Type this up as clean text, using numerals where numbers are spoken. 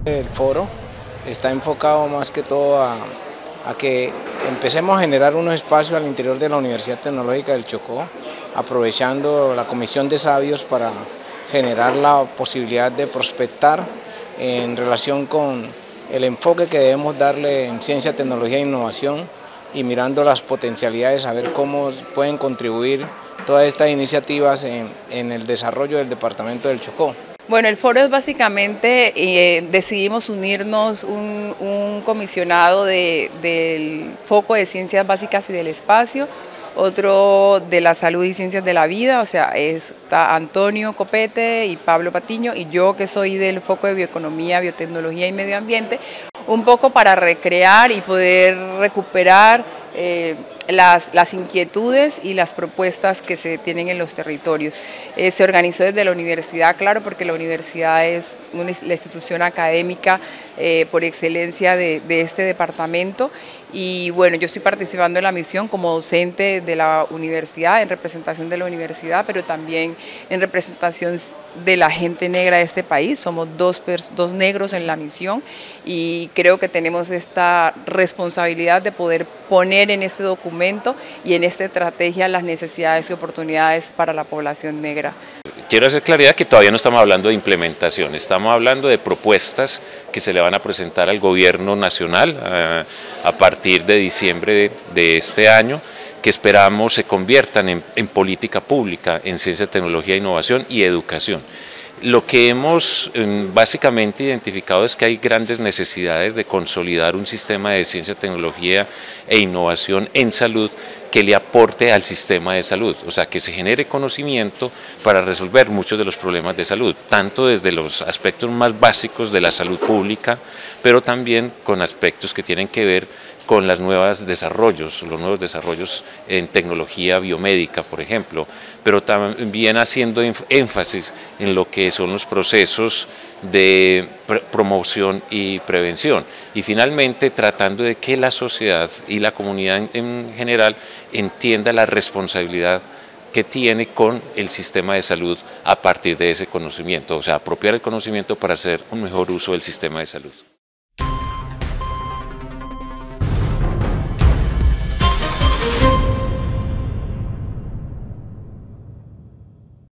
El foro está enfocado más que todo a que empecemos a generar unos espacios al interior de la Universidad Tecnológica del Chocó, aprovechando la Comisión de Sabios para generar la posibilidad de prospectar en relación con el enfoque que debemos darle en ciencia, tecnología e innovación y mirando las potencialidades, a ver cómo pueden contribuir todas estas iniciativas en el desarrollo del departamento del Chocó. Bueno, el foro es básicamente, decidimos unirnos un comisionado del foco de ciencias básicas y del espacio, otro de la salud y ciencias de la vida, o sea, está Antonio Copete y Pablo Patiño, y yo que soy del foco de bioeconomía, biotecnología y medio ambiente, un poco para recrear y poder recuperar las inquietudes y las propuestas que se tienen en los territorios. Se organizó desde la universidad, claro, porque la universidad es la institución académica por excelencia de este departamento, y bueno, yo estoy participando en la misión como docente de la universidad, en representación de la universidad, pero también en representación de la gente negra de este país. Somos dos negros en la misión y creo que tenemos esta responsabilidad de poder poner en este documento y en esta estrategia las necesidades y oportunidades para la población negra. Quiero hacer claridad que todavía no estamos hablando de implementación, estamos hablando de propuestas que se le van a presentar al gobierno nacional a partir de diciembre de este año, que esperamos se conviertan en política pública, en ciencia, tecnología, innovación y educación. Lo que hemos básicamente identificado es que hay grandes necesidades de consolidar un sistema de ciencia, tecnología e innovación en salud que le aporte al sistema de salud, o sea, que se genere conocimiento para resolver muchos de los problemas de salud, tanto desde los aspectos más básicos de la salud pública, pero también con aspectos que tienen que ver con los nuevos desarrollos en tecnología biomédica, por ejemplo, pero también haciendo énfasis en lo que son los procesos de promoción y prevención, y finalmente tratando de que la sociedad y la comunidad en general entienda la responsabilidad que tiene con el sistema de salud a partir de ese conocimiento, o sea, apropiar el conocimiento para hacer un mejor uso del sistema de salud.